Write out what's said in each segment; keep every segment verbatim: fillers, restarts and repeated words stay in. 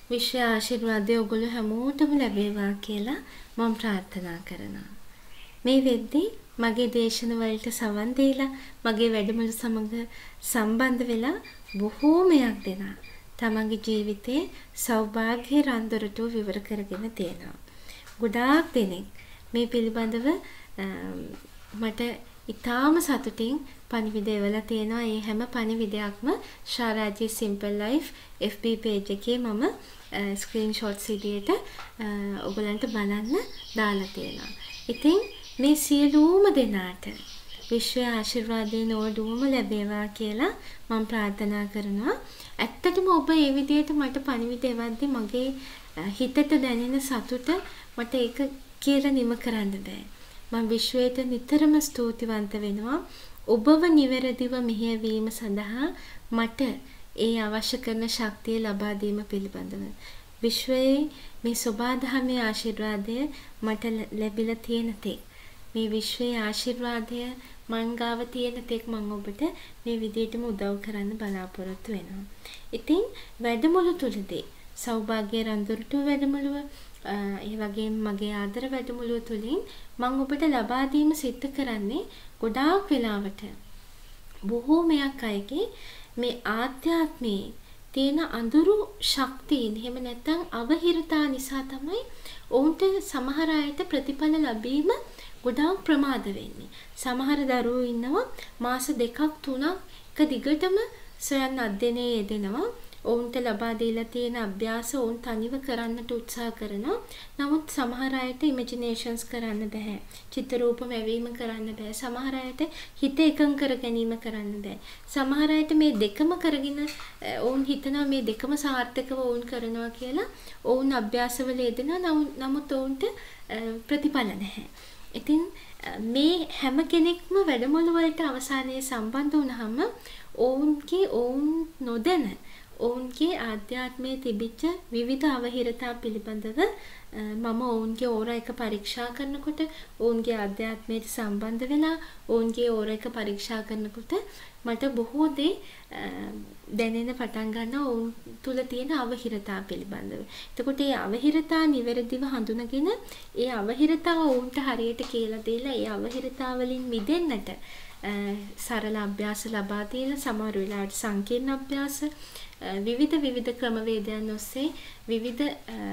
විශ්ව ආශිර්වාදය ඔයගොල්ලෝ හැමෝටම ලැබේවා කියලා මම ප්‍රාර්ථනා කරනවා. මේ වෙද්දී මගේ දේශන වලට සවන් දීලා මගේ වැඩමුළු සමග සම්බන්ධ වෙලා බොහෝමයක් දෙනා තමන්ගේ ජීවිතේ සෞභාග්‍ය රන්දරටු විවර කරගෙන තියෙනවා. ගොඩාක් දෙනෙක් මේ පිළිබඳව මට ඉතාම සතුටින් පණිවිඩ එවලා තියෙනවා. ඒ හැම පණිවිඩයක්ම ශාරාජී simple life F B page එකේ මම ස්ක්‍රීන්ෂොට්ස් විදියට ඔයගලන්ට බලන්න දාලා තියෙනවා. ඉතින් මේ සියලුම දෙනාට විශ්ව ආශිර්වාදයෙන් ඕඩුවම ලැබේවා කියලා මම ප්‍රාර්ථනා කරනවා. ඇත්තටම ඔබ මේ විදියට මට පණිවිඩ එවද්දි මගේ හිතට දැනෙන සතුට මට ඒක කියලා නිම කරන්න බෑ. මම විශ්වයට නිතරම ස්තුතිවන්ත වෙනවා. ඔබව නිවැරදිව මෙහෙයවීම සඳහා මට ඒ අවශ්‍ය කරන ශක්තිය ලබා දීම පිළිබඳව. විශ්වයේ මේ සෝබාදහමේ ආශිර්වාදය මට ලැබිලා තියෙන තේ. මේ විශ්වයේ ආශිර්වාදය මං ගාව තියෙන තෙක් මම ඔබට මේ විදිහටම උදව් කරන්න බලාපොරොත්තු වෙනවා. ඉතින් වැඩමුළු තුලදී සෞභාග්‍ය රන්දුරටු වැඩමුළුව ඒ වගේම මගේ ආදර වැඩමුළුව තුලින් මම ඔබට ලබා දීම සිද්ධ කරන්නේ ගොඩාක් වෙලාවට බොහෝමයක් අයගේ මේ ආධ්‍යාත්මයේ තියෙන අඳුරු ශක්තියින් එහෙම නැත්නම් අවහිරතා නිසා තමයි ඔවුන්ට සමහර අයට ප්‍රතිඵල ලැබීම ගොඩාක් ප්‍රමාද වෙන්නේ. සමහර දරුවෝ ඉන්නවා මාස දෙකක් තුනක් එක දිගටම සොයන් අධ්‍යයනයේ යෙදෙනවා. ඔවුන්ට ලබා දීලා තියෙන අභ්‍යාස ඔවුන් තනිව කරන්නට උත්සාහ කරනවා. නමුත් සමහර අයට ඉමේජිනේෂන්ස් කරන්න බෑ. චිත්‍ර රූප මැවීම කරන්න බෑ. සමහර අයට හිත එකඟ කර ගැනීම කරන්න බෑ. සමහර අයට මේ දෙකම කරගෙන ඔවුන් හිතනවා මේ දෙකම සාර්ථකව ඔවුන් කරනවා කියලා. ඔවුන් අභ්‍යාසවල යෙදෙනවා. නමුත් ඔවුන්ට ප්‍රතිඵල නැහැ. ඉතින් මේ හැම කෙනෙක්ම වැඩමුළු වලට අවසානයේ සම්බන්ධ වුණාම ඔවුන්ගේ ඔවුන් නොදැන ඔවුන්ගේ ආධ්‍යාත්මයේ තිබිච්ච විවිධ අවහිරතා පිළිබඳව මම ඔවුන්ගේ ඕරා එක පරීක්ෂා කරනකොට ඔවුන්ගේ ආධ්‍යාත්මයට සම්බන්ධ වෙලා ඔවුන්ගේ ඕරා එක පරීක්ෂා කරනකොට මට බොහෝ දේ දැනෙන්න පටන් ගන්නවා ඔවුන් තුල තියෙන අවහිරතා පිළිබඳව. එතකොට මේ අවහිරතා නිවැරදිව හඳුනගෙන ඒ අවහිරතාව ඔවුන්ට හරියට කියලා දීලා ඒ අවහිරතා වලින් මිදෙන්නට සරල අභ්‍යාස ලබා දීලා සමහර වෙලාවට සංකීර්ණ අභ්‍යාස විවිධ විවිධ ක්‍රමවේදයන් ඔස්සේ විවිධ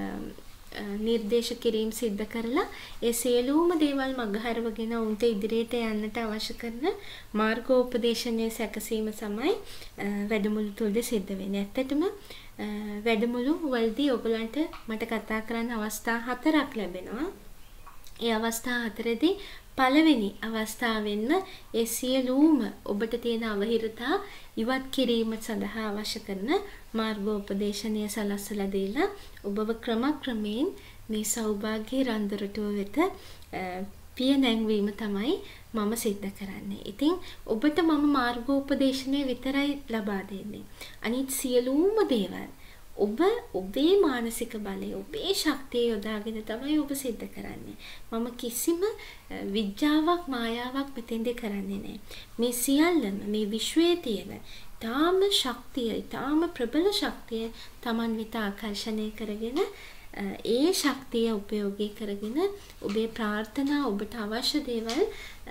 නිර්දේශ කිරීම සිද්ධ කරලා ඒ සියලුම දේවල් මගහරවගෙන උන්ට ඉදිරියට යන්නට අවශ්‍ය කරන මාර්ගෝපදේශනයේ සැකසීම තමයි වැඩමුළු තුලදී සිද්ධ වෙන්නේ. ඇත්තටම වැඩමුළු වලදී ඔයගලන්ට මට කතා කරන්න අවස්ථා හතරක් ලැබෙනවා. ඒ අවස්ථා හතරේදී පළවෙනි අවස්ථාවෙන්න ඒ සියලුම ඔබට තියෙන අවහිරතා ඉවත් කිරීම සඳහා අවශ්‍ය කරන මාර්ගෝපදේශනය සලස්සලා දීලා ඔබව ක්‍රමක්‍රමයෙන් මේ සෞභාග්‍ය රන්දරටුව වෙත පිය නැංවීම තමයි මම සිද්ධ කරන්නේ. ඉතින් ඔබට මම මාර්ගෝපදේශනය විතරයි ලබා දෙන්නේ. අනිත් සියලුම දේවල් ඔබ ඔබේ මානසික බලය ඔබේ ශක්තිය යොදාගෙන තමයි ඔබ සිද්ධ කරන්නේ. මම කිසිම විද්‍යාවක් මායාවක් මෙතෙන්දී කරන්නේ නැහැ. මේ සියල්ලම මේ විශ්වයේ තියෙන ඊටාම ශක්තිය ඊටාම ප්‍රබල ශක්තිය Taman වෙත ආකර්ෂණය කරගෙන ඒ ශක්තිය උපයෝගී කරගෙන ඔබේ ප්‍රාර්ථනා ඔබට අවශ්‍ය දේවල්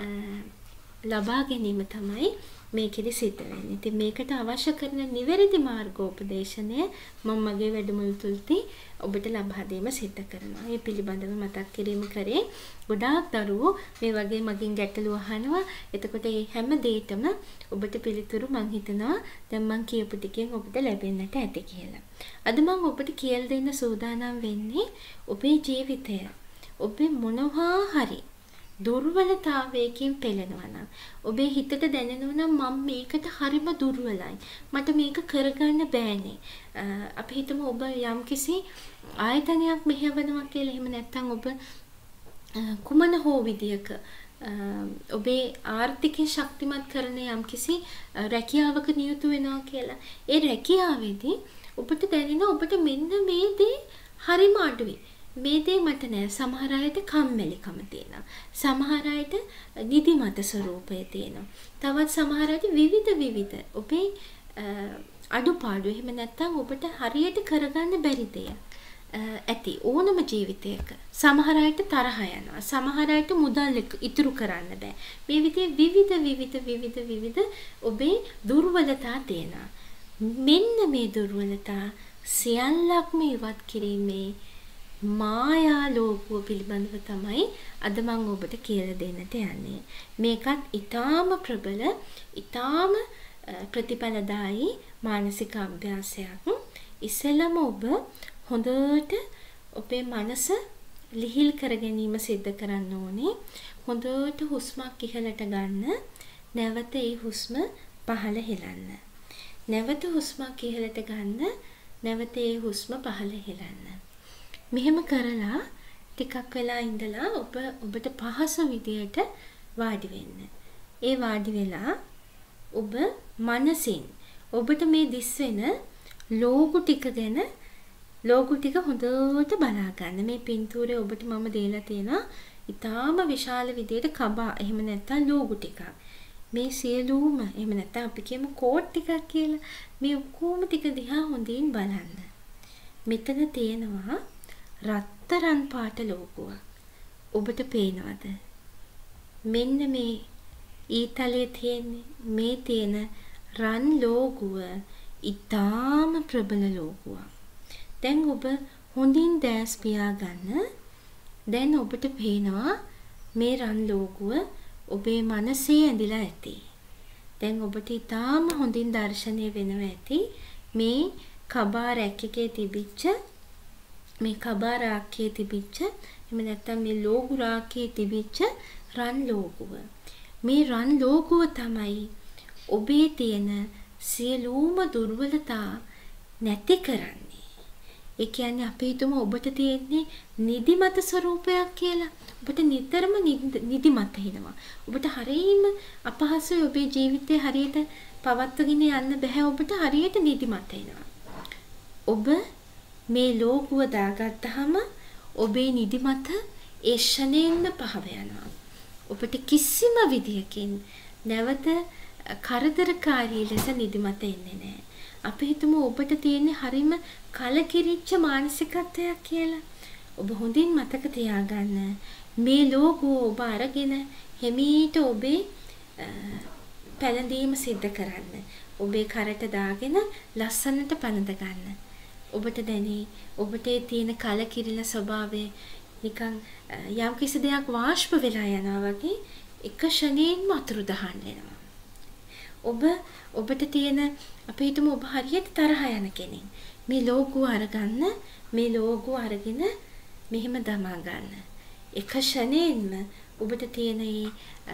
ලබා ගැනීම තමයි මේකෙදි සිද්ධ වෙන්නේ. ඉතින් මේකට අවශ්‍ය කරන නිවැරදි මාර්ගෝපදේශනය මම මගේ වැඩමුළු තුලදී ඔබට ලබා දීම සිද්ධ කරනවා. මේ පිළිබඳව මතක් කිරීම කරේ ගොඩාක් දරුවෝ මේ වගේ මගෙන් ගැටලු අහනවා. එතකොට මේ හැම දෙයකම ඔබට පිළිතුරු මම හිතනවා දැන් මම කියපු ටිකෙන් ඔබට ලැබෙන්නට ඇති කියලා. අද මම ඔබට කියලා දෙන්න සූදානම් වෙන්නේ ඔබේ ජීවිතය ඔබේ මොනවා හරි දුර්වලතාවයකින් පෙළෙනවා නම් ඔබේ හිතට දැනෙනවා නම් මම මේකට හරිම දුර්වලයි මට මේක කරගන්න බෑනේ අපි හිතමු ඔබ යම්කිසි ආයතනයක් මෙහෙවනවා කියලා එහෙම නැත්නම් ඔබ කුමන හෝ විදියක ඔබේ ආර්ථිකය ශක්තිමත් කරන යම්කිසි රැකියාවක නියුතු වෙනවා කියලා ඒ රැකියාවේදී ඔබට දැනෙනවා ඔබට මෙන්න මේ දේ හරිම අඩුයි මේ දේ මට නෑ සමහර අයට කම්මැලිකම තියෙනවා සමහර අයට නිදිමත ස්වરૂපය තියෙනවා තවත් සමහර අයට විවිධ විවිධ ඔබේ අඩුපාඩු එහෙම නැත්නම් ඔබට හරියට කරගන්න බැරි දෙයක් ඇති ඕනම ජීවිතයක. සමහර අයට තරහ යනවා. සමහර අයට මුදල් ඉතුරු කරන්න බෑ. මේ විදිහේ විවිධ විවිධ විවිධ විවිධ ඔබේ දුර්වලතා තියෙනවා. මෙන්න මේ දුර්වලතා සියල්ලක්ම ඉවත් කිරීමේ මායා ලෝකුව පිළිබඳව තමයි අද මම ඔබට කියලා දෙන්නට යන්නේ. මේකත් ඊටාම ප්‍රබල, ඊටාම ප්‍රතිඵලදායී මානසික අභ්‍යාසයක්. ඉස්සෙල්ලම ඔබ හොඳට ඔබේ මනස ලිහිල් කර ගැනීම සිද්ධ කරන්න ඕනේ. හොඳට හුස්මක් ඉහළට ගන්න. නැවත ඒ හුස්ම පහළ හෙලන්න. නැවත හුස්මක් ඉහළට ගන්න. නැවත ඒ හුස්ම පහළ හෙලන්න. මෙහෙම කරලා ටිකක් වෙලා ඉඳලා ඔබ ඔබට පහසු විදියට වාඩි වෙන්න. ඒ වාඩි වෙලා ඔබ මනසින් ඔබට මේ දිස් වෙන ලෝගු ටික ගැන ලෝගු ටික හොඳට බලා ගන්න. මේ පින්තූරේ ඔබට මම දීලා තියෙනවා ඊටාම විශාල විදියට කබා එහෙම නැත්නම් ලෝගු ටිකක්. මේ සියලුම එහෙම නැත්නම් අපි කියමු කෝට් ටිකක් කියලා. මේ ඔක්කොම ටික දිහා හොඳින් බලන්න. මෙතන තියෙනවා රත්තරන් පාට ලෝගුවක්. ඔබට පේනවද? මෙන්න මේ ඊතලයේ තියෙන මේ තියෙන රන් ලෝගුව ඊටාම ප්‍රබල ලෝගුවක්. දැන් ඔබ හොඳින් දැස් පියාගන්න. දැන් ඔබට පේනවා මේ රන් ලෝගුව ඔබේ මනසේ ඇඳිලා ඇති. දැන් ඔබට ඊටාම හොඳින් දැర్శණය වෙනවා ඇති මේ කබා රැක් එකේ තිබිච්ච මේ කබා රාක්කේ තිබිච්ච එහෙම නැත්නම් මේ ලෝගු රාක්කේ තිබිච්ච රන් ලෝගුව. මේ රන් ලෝගුව තමයි ඔබේ තියෙන සියලුම දුර්වලතා නැති කරන්නේ. ඒ කියන්නේ අපි හිතමු ඔබට තියෙන්නේ නිදිමත ස්වરૂපයක් කියලා. ඔබට නිතරම නිදිමත හිනවා. ඔබට හරියම අපහසුයි ඔබේ ජීවිතේ හරියට පවත්වගෙන යන්න බෑ. ඔබට හරියට නිදිමත එනවා. ඔබ මේ ලෝකුව දාගත්තාම ඔබේ නිදිමත ඒ ෂණයෙන්ම පහව යනවා. ඔබට කිසිම විදියකින් නැවත කරදරකාරී ලෙස නිදිමත එන්නේ නැහැ. අපි හිතමු ඔබට තියෙන හරිම කලකිරිච්ච මානසිකත්වයක් කියලා. ඔබ හොඳින් මතක තියාගන්න මේ ලෝකුව ඔබ අරගෙන හිමීට ඔබේ පැලඳීම සිද්ධ කරන්න. ඔබේ කරට දාගෙන ලස්සනට පළඳ ගන්න. ඔබට දැනේ ඔබට තියෙන කලකිරිලා ස්වභාවය නිකන් යම් කිසි දෙයක් වාෂ්ප වෙලා යනවා වගේ එක ෂණයෙන්ම අතුරු දහන් වෙනවා. ඔබ ඔබට තියෙන අපි හිතමු ඔබ හරියට තරහ යන කෙනෙක්. මේ ලෝගුව අරගන්න මේ ලෝගුව අරගෙන මෙහෙම දමා ගන්න. එක ෂණයෙන්ම ඔබට තියෙන මේ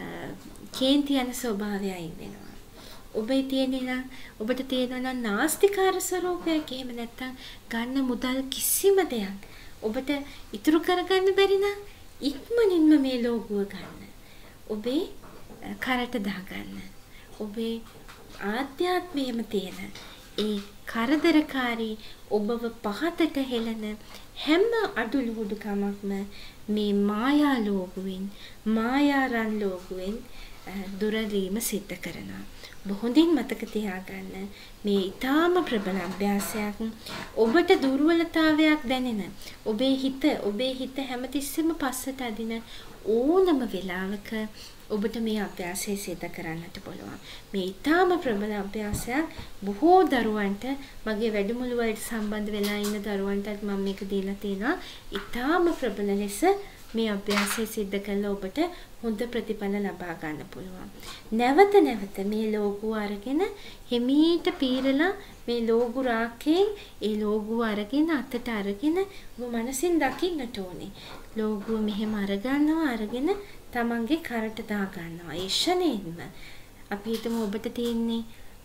කේන්ති යන ස්වභාවය අයින් වෙනවා. ඔබේ තියෙන නම් ඔබට තියෙනවා නම් නාස්තිකාර ස්වરૂපයක් එහෙම නැත්නම් ගන්න මුදල් කිසිම දෙයක් ඔබට ඉතුරු කරගන්න බැරි නම් ඉක්මනින්ම මේ ලෝගුව ගන්න. ඔබේ කරට දාගන්න. ඔබේ ආධ්‍යාත්මයේම තියෙන ඒ කරදරකාරී ඔබව පහතට හෙළන හැම අඩුලුහුඩුකමක්ම මේ මායා ලෝකුවෙන් මායා රන් ලෝකුවෙන් දුරදීම සිද්ධ කරනවා. ඔබ හොඳින් මතක තියාගන්න මේ ඊටාම ප්‍රබල අභ්‍යාසයක්. ඔබට දුර්වලතාවයක් දැනෙන ඔබේ හිත ඔබේ හිත හැමතිස්සෙම පස්සට අදින ඕනම වෙලාවක ඔබට මේ අභ්‍යාසය සිද්ධ කරන්නට පුළුවන්. මේ ඊටාම ප්‍රබල අභ්‍යාසයක් බොහෝ දරුවන්ට මගේ වැඩමුළු වලට සම්බන්ධ වෙලා ඉන්න දරුවන්ටත් මම මේක දීලා තියෙනවා. ඊටාම ප්‍රබල ලෙස මේ අභ්‍යාසය සිද්ධ කළා ඔබට හොඳ ප්‍රතිඵල ලබා ගන්න පුළුවන්. නැවත නැවත මේ ලෝගුව අරගෙන හිමීට පීරලා මේ ලෝගු රාක්කයෙන් ඒ ලෝගුව අරගෙන අතට අරගෙන ඔබ මනසින් දකින්නට ඕනේ. ලෝගුව මෙහෙම අරගන්නවා අරගෙන තමන්ගේ කරට දා ගන්නවා. ඒ ෂණයෙන්ම අපි හිතමු ඔබට තියෙන්නේ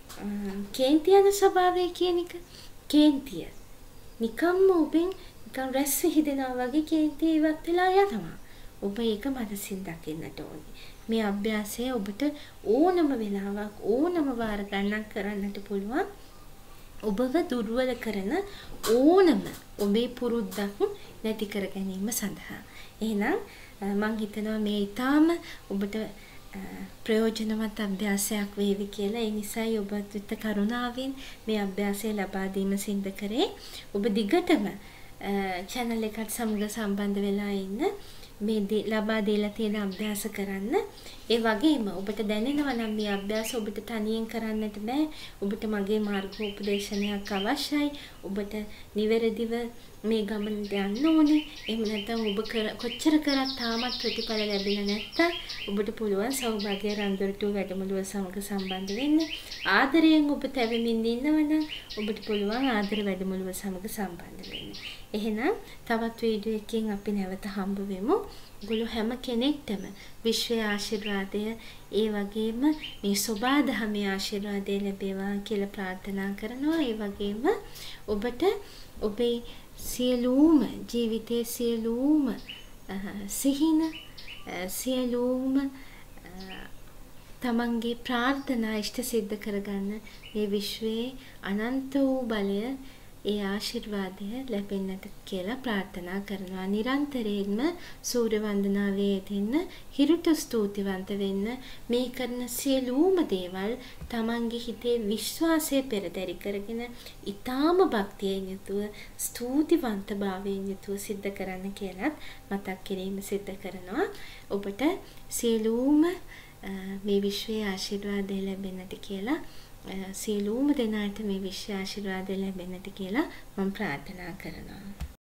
කේන්ති යන ස්වභාවය කියන එක. කේන්තිය නිකම්ම ඔබෙන් නිකන් රැස් විහිදෙනවා වගේ කේන්තිය ඉවත් වෙලා යනවා. ඔබ ඒක මනසින් දකින්නට ඕනේ. මේ අභ්‍යාසය ඔබට ඕනම වෙලාවක් ඕනම වාර ගණනක් කරන්නට පුළුවන්. ඔබව දුර්වල කරන ඕනම ඔබේ පුරුද්දක් නැති කර ගැනීම සඳහා. එහෙනම් මම හිතනවා මේ ඊටාම ඔබට ප්‍රයෝජනවත් අභ්‍යාසයක් වේවි කියලා. ඒ නිසායි ඔබ විත කරුණාවෙන් මේ අභ්‍යාසය ලබා දීම සිද්ධ කරේ. ඔබ දිගටම channel එකට සමග සම්බන්ධ වෙලා ඉන්න. මේ ලබා දීලා තියෙන අභ්‍යාස කරන්න. ඒ වගේම ඔබට දැනෙනවා නම් මේ අභ්‍යාස ඔබට තනියෙන් කරන්නට බෑ. ඔබට මගේ මාර්ගෝපදේශනයක් අවශ්‍යයි. ඔබට නිවැරදිව මේ ගමන යන්න ඕනේ. එහෙම නැත්නම් ඔබ කොච්චර කරත් තාමත් ප්‍රතිඵල ලැබෙන්නේ නැත්නම් ඔබට පුළුවන් සෞභාග්‍ය රන්දොරටුව වැඩමුළුව සමග සම්බන්ධ වෙන්න. ආදරයෙන් ඔබ තැවෙමින් ඉන්නවනම් ඔබට පුළුවන් ආදර වැඩමුළුව සමග සම්බන්ධ වෙන්න. එහෙනම් තවත් වීඩියෝ එකකින් අපි නැවත හම්බ වෙමු. ඔයගොල්ලෝ හැම කෙනෙක්ටම විශ්වයේ ආශිර්වාදය ඒ වගේම මේ සෝබා දහමේ ආශිර්වාදය ලැබේවා කියලා ප්‍රාර්ථනා කරනවා. ඒ වගේම ඔබට ඔබේ සියලුම ජීවිතයේ සියලුම සිහින සියලුම තමන්ගේ ප්‍රාර්ථනා ඉෂ්ට සිද්ධ කරගන්න මේ විශ්වයේ අනන්ත වූ බලය ඒ ආශිර්වාදය ලැබෙන්නට කියලා ප්‍රාර්ථනා කරනවා. නිරන්තරයෙන්ම සූර්ය වන්දනාවේ යෙදෙන්න, හිරුට ස්තුතිවන්ත වෙන්න, මේ කරන සියලුම දේවල් තමන්ගේ හිතේ විශ්වාසය පෙරදරි කරගෙන ඊටාම භක්තියෙන් යුතුව ස්තුතිවන්ත භාවයෙන් යුතුව සිද්ධ කරන්න කියලාත් මතක් කිරීම සිද්ධ කරනවා. ඔබට සියලුම මේ විශ්වයේ ආශිර්වාදය ලැබෙන්නට කියලා සියලුම දෙනාට මේ විශ්ව ආශිර්වාදය ලැබෙන්නට කියලා මම ප්‍රාර්ථනා කරනවා.